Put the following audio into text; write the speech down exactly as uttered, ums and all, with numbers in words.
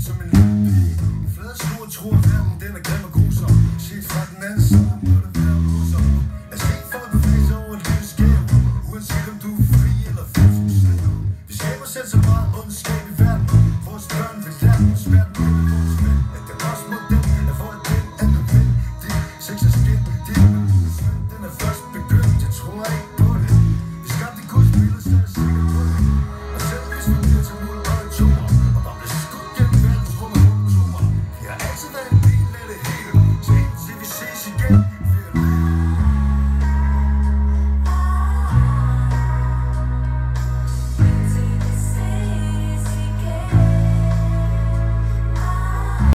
som en lille pige. Flade sko og tror, at verden den er grim og grusom. Set fra den anden side, må det være morsom. At se folk bevæge sig over et lille skæv. Uanset om du er fri eller fødselsdag. Vi skaber selv så meget ondskab i verden. Vores børn vil lære dem svært.